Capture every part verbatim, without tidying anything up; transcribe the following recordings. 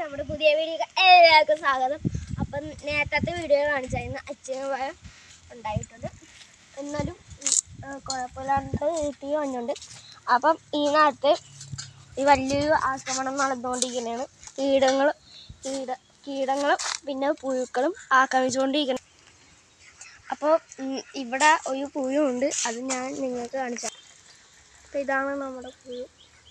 നമ്മുടെ പുതിയ വീഡിയോ എല്ലാവർക്കും സ്വാഗതം. അപ്പം നേരത്തെ വീഡിയോ കാണിച്ചായിരുന്നു അച്ഛന് ഉണ്ടായിട്ടുണ്ട്, എന്നാലും കുഴപ്പമില്ലാണ്ട് തീ വന്നുണ്ട്. അപ്പം ഇതിനകത്ത് ഈ വലിയൊരു ആക്രമണം നടന്നുകൊണ്ടിരിക്കുന്നതാണ്. കീടങ്ങൾ കീട കീടങ്ങളും പിന്നെ പുഴുക്കളും ആക്രമിച്ചുകൊണ്ടിരിക്കണം. അപ്പോൾ ഇവിടെ ഒരു പുഴു ഉണ്ട്, അത് ഞാൻ നിങ്ങൾക്ക് കാണിച്ചു. അപ്പം ഇതാണ് നമ്മുടെ പുഴു.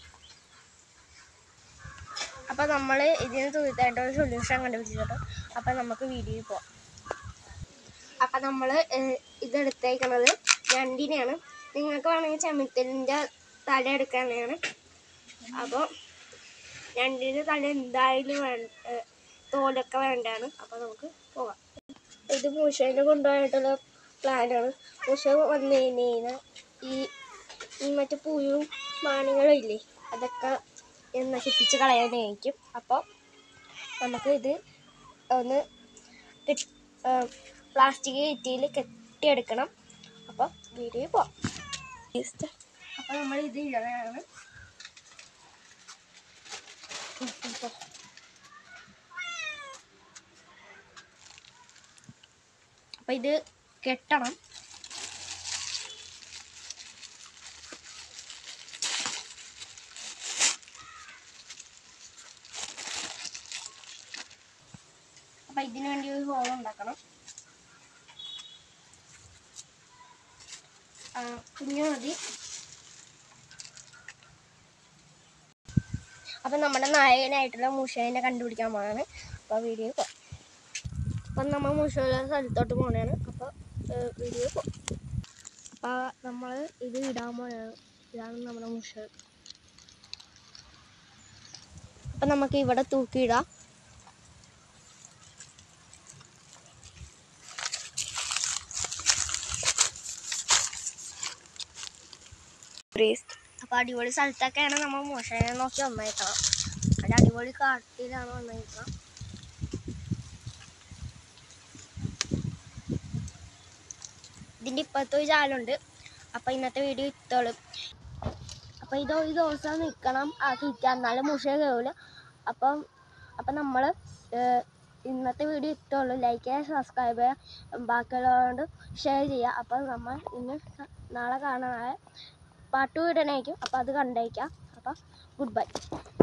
അപ്പോൾ നമ്മൾ ഇതിന് തുരുത്തായിട്ട് ഒരു സൊല്യൂഷൻ കണ്ടുപിടിച്ചിട്ടോ. അപ്പം നമുക്ക് വീഡിയോയിൽ പോവാം. അപ്പം നമ്മൾ ഇതെടുത്തേക്കുന്നത് ഞണ്ടിനെയാണ്. നിങ്ങൾക്ക് വേണമെങ്കിൽ ചെമ്മീത്തലിൻ്റെ തല എടുക്കാനാണ്. അപ്പോൾ ഞണ്ടിൻ്റെ തല എന്തായാലും വേണ്ട, തോലൊക്കെ വേണ്ടതാണ്. അപ്പോൾ നമുക്ക് പോകാം. ഇത് മൂശേനെ കൊണ്ടുപോയിട്ടുള്ള പ്ലാനാണ്. മൂശ വന്നു കഴിഞ്ഞ് കഴിഞ്ഞാൽ ഈ ഈ മറ്റേ പുഴുവും മാണികളും ഇല്ലേ, അതൊക്കെ നശിപ്പിച്ച് കളയാനായിരിക്കും. അപ്പോൾ നമുക്ക് ഇത് ഒന്ന് പ്ലാസ്റ്റിക് കെറ്റിയിൽ കെട്ടിയെടുക്കണം. അപ്പോൾ വീഡിയോ പോവാം. അപ്പോൾ നമ്മൾ ഇത് ഇഴയാണ്. അപ്പോൾ ഇത് കെട്ടണം. അപ്പം ഇതിനു വേണ്ടി ഒരു ഹോൾ ഉണ്ടാക്കണം. കുഞ്ഞു മതി. അപ്പം നമ്മുടെ നായകനായിട്ടുള്ള മൂശേനെ കണ്ടുപിടിക്കാൻ പോവാണ്. അപ്പോൾ വീഡിയോ പോകാം. അപ്പം നമ്മൾ മൂശയുടെ സ്ഥലത്തോട്ട് പോകണതാണ്. അപ്പോൾ വീഡിയോ പോകാം. അപ്പോൾ നമ്മൾ ഇത് ഇടാൻ പോയാണ്. ഇതാണ് നമ്മുടെ മൂശ. അപ്പം നമുക്ക് ഇവിടെ തൂക്കിയിടാം. അപ്പോൾ അടിപൊളി സ്ഥലത്തൊക്കെയാണ് നമ്മൾ മൂശേനെ നോക്കി വന്നേക്കണം. അവിടെ അടിപൊളി കാട്ടിലാണ് വന്നേക്കണം. ഇതിൻ്റെ ഇപ്പുറത്തെ ഒരു ചാലുണ്ട്. അപ്പോൾ ഇന്നത്തെ വീഡിയോ ഇത്തോളും. അപ്പോൾ ഇത് ഒരു ദിവസം നിൽക്കണം ആ തീറ്റ, എന്നാലും മൂശ കയറില്ല. അപ്പം അപ്പം നമ്മൾ ഇന്നത്തെ വീഡിയോ ഇത്തോളും. ലൈക്ക് ചെയ്യുക, സബ്സ്ക്രൈബ് ചെയ്യുക, ബാക്കിയുള്ളവരോട് ഷെയർ ചെയ്യുക. അപ്പം നമ്മൾ ഇന്ന് നാളെ കാണാനായ പാട്ട് വിടണേക്കും. അപ്പോൾ അത് കണ്ടേക്കാം. അപ്പം ഗുഡ് ബൈ.